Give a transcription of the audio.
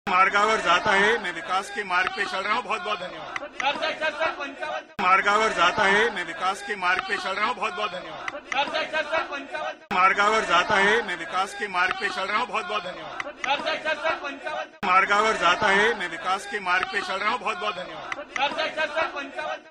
मार्गावर जाता है, मैं विकास के मार्ग पे चल रहा हूँ। बहुत बहुत धन्यवाद। मार्गावर जाता है, मैं विकास के मार्ग पे चल रहा हूँ। बहुत बहुत धन्यवाद। मार्गावर जाता है, मैं विकास के मार्ग पे चल रहा हूँ। बहुत बहुत धन्यवाद। मार्गावर जाता है, मैं विकास के मार्ग पे चल रहा हूँ। बहुत बहुत धन्यवाद।